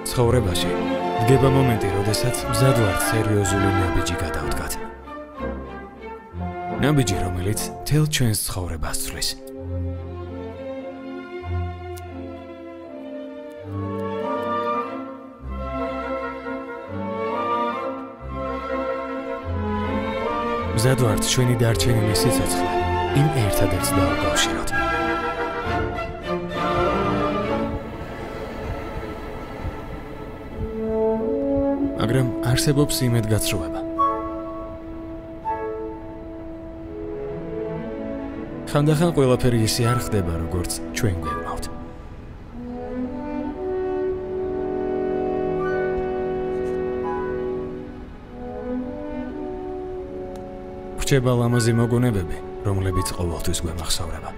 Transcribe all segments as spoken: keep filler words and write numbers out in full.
ცხოვრებაში დგება მომენტი, როდესაც მზად ვართ სერიოზული ნაბიჯი გადავდგათ. ნაბიჯი, რომელიც მთელ ჩვენს ცხოვრებას ცვლის. მზად ვართ ჩვენი დარჩენილი სიცოცხლე იმ ერთადერთს დავუკავშიროთ. მაგრამ არსებობს იმედგაცრუება. ხანდახან ყველაფერი ისე არ ხდება, როგორც ჩვენ გვეგმავთ. რჩება ლამაზი მოგონებები, რომლებიც ყოველთვის გვემახსოვრება.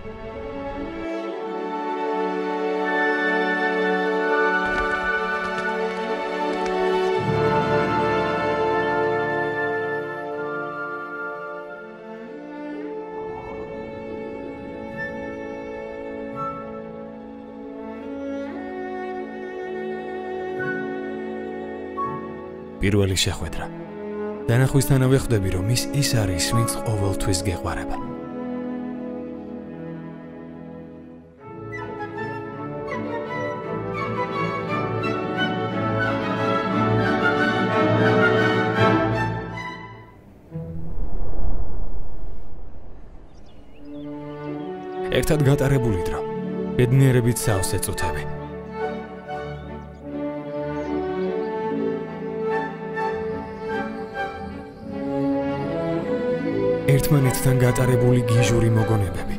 პირველი შეხვედრა. დანახვისთანავე ხვდები, რომ ის ის არის, ვინც ყოველთვის გეყვარება. ერთად გატარებული დრო, ბედნიერებით სავსე წუთები. ერთმანეთთან გატარებული გიჟური მოგონებები.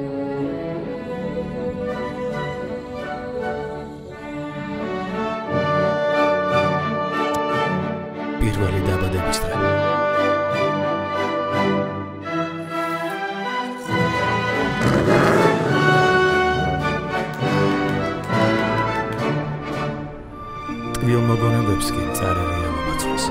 პირველი დაბადების დღე. ტკბილ მოგონებებს კი მწარე რეალობა ცვლის.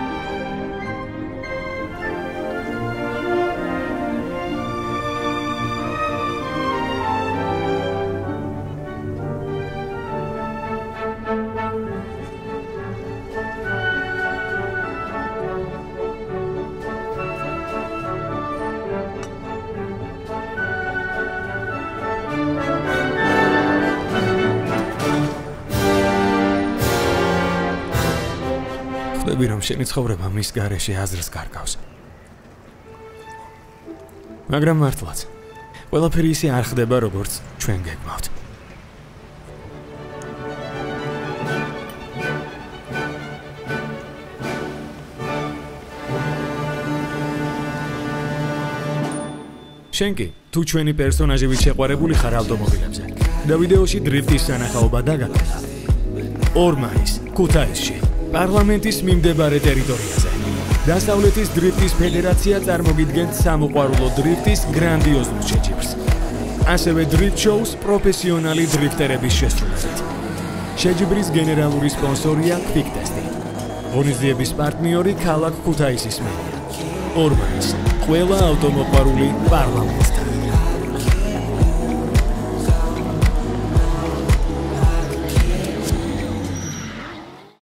ხვდები, რომ შენი ცხოვრება მის გარეშე აზრს გარგავს. მაგრამ მართლაც, ყველაფერი ისე არ ხდება, როგორც ჩვენ გეგმავთ. შენ კი, თუ ჩვენი პერსონაჟებით შეყვარებული ხარ ავტომობილებზე და ვიდეოში დრიფტის სანახაობა დაგაკეთა, ორ მაისს ქუთაისში პარლამენტის მიმდებარე ტერიტორიაზე. დასავლეთის დრიფტის ფედერაცია წარმოგიდგენთ სამოყვარულო დრიფტის გრანდიოზულ შეჯიბრს. ასევე დრიფტ შოუს პროფესიონალი დრიფტერების შესრულებით. შეჯიბრის გენერალური სპონსორია Quick Test. ღონისძიების პარტნიორი ქალაქ ქუთაისის მერია. ორ მაისს ყველა ავტომოყვარული პარლამენტთან.